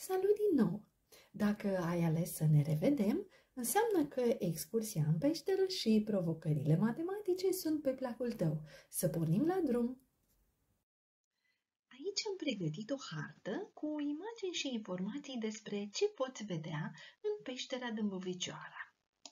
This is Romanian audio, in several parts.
Salut din nou! Dacă ai ales să ne revedem, înseamnă că excursia în peșteră și provocările matematice sunt pe placul tău. Să pornim la drum! Aici am pregătit o hartă cu imagini și informații despre ce poți vedea în peștera Dâmbovițoara.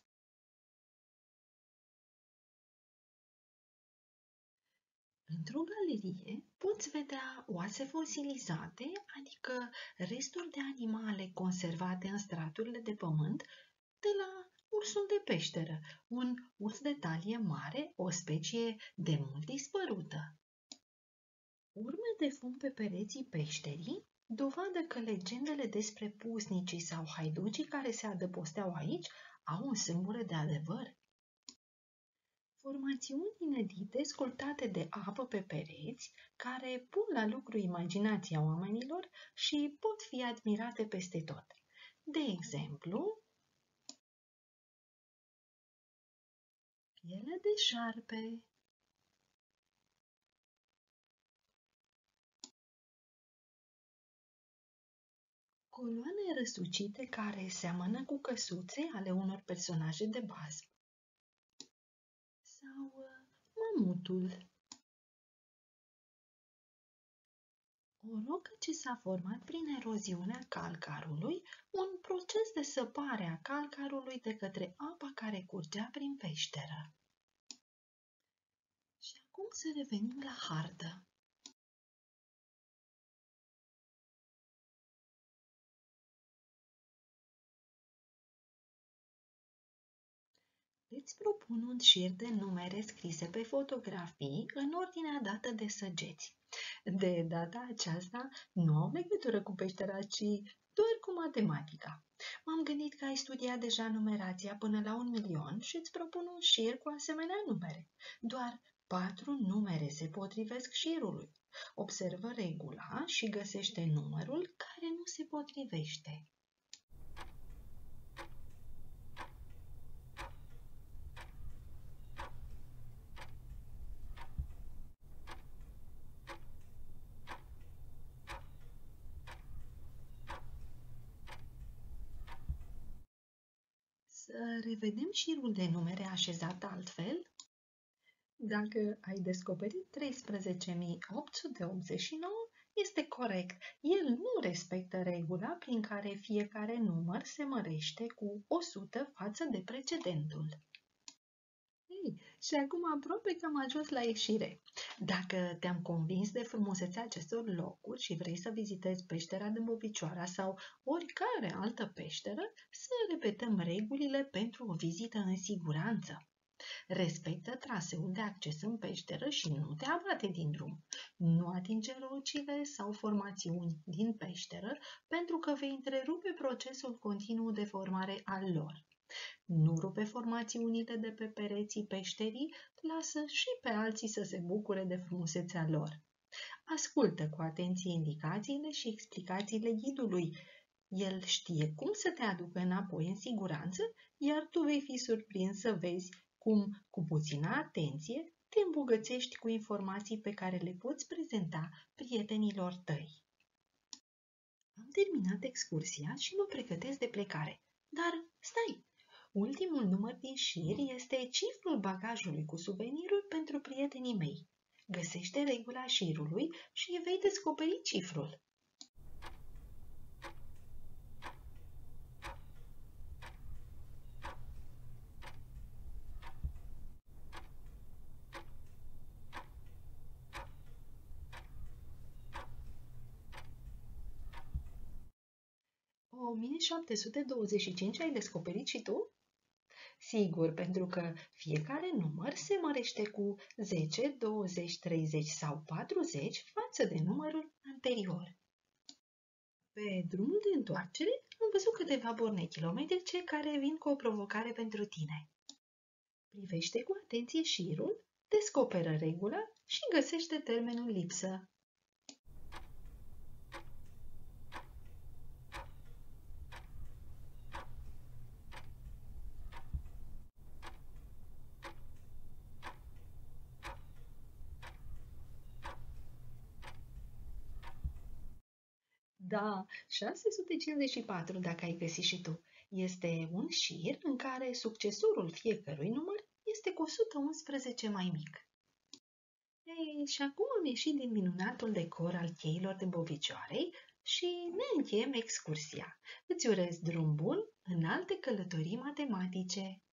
Într-o galerie poți vedea oase fosilizate, adică resturi de animale conservate în straturile de pământ, de la ursul de peșteră, un urs de talie mare, o specie de mult dispărută. Urme de fum pe pereții peșterii, dovadă că legendele despre pusnicii sau haiducii care se adăposteau aici au un sâmbure de adevăr. Formațiuni inedite sculptate de apă pe pereți, care pun la lucru imaginația oamenilor și pot fi admirate peste tot. De exemplu, piele de șarpe, coloane răsucite care seamănă cu căsuțe ale unor personaje de bază, sau mamutul. O rocă ce s-a format prin eroziunea calcarului, un proces de săpare a calcarului de către apa care curgea prin peșteră. Și acum să revenim la hartă. Îți propun un șir de numere scrise pe fotografii în ordinea dată de săgeți. De data aceasta nu au legătură cu peștera, ci doar cu matematica. M-am gândit că ai studiat deja numerația până la 1.000.000 și îți propun un șir cu asemenea numere. Doar 4 numere se potrivesc șirului. Observă regula și găsește numărul care nu se potrivește. Să revedem șirul de numere așezat altfel. Dacă ai descoperit 13.889, este corect. El nu respectă regula prin care fiecare număr se mărește cu 100 față de precedentul. Ei, și acum aproape că am ajuns la ieșire. Dacă te-am convins de frumusețea acestor locuri și vrei să vizitezi peștera Dâmbovițoara sau oricare altă peșteră, să repetăm regulile pentru o vizită în siguranță. Respectă traseul de acces în peșteră și nu te abate din drum. Nu atinge rocile sau formațiuni din peșteră, pentru că vei întrerupe procesul continuu de formare al lor. Nu rupe formațiunile de pe pereții peșterii, lasă și pe alții să se bucure de frumusețea lor. Ascultă cu atenție indicațiile și explicațiile ghidului. El știe cum să te aducă înapoi în siguranță, iar tu vei fi surprins să vezi cum, cu puțină atenție, te îmbogățești cu informații pe care le poți prezenta prietenilor tăi. Am terminat excursia și mă pregătesc de plecare. Dar stai! Ultimul număr din șir este cifrul bagajului cu suveniruri pentru prietenii mei. Găsește regula șirului și vei descoperi cifrul. O 1725 ai descoperit și tu? Sigur, pentru că fiecare număr se mărește cu 10, 20, 30 sau 40 față de numărul anterior. Pe drumul de întoarcere am văzut câteva borne kilometrice care vin cu o provocare pentru tine. Privește cu atenție șirul, descoperă regula și găsește termenul lipsă. Da, 654 dacă ai găsit și tu. Este un șir în care succesorul fiecărui număr este cu 111 mai mic. Ei, și acum am ieșit din minunatul decor al cheilor de Bovicioarei și ne încheiem excursia. Îți urez drum bun în alte călătorii matematice.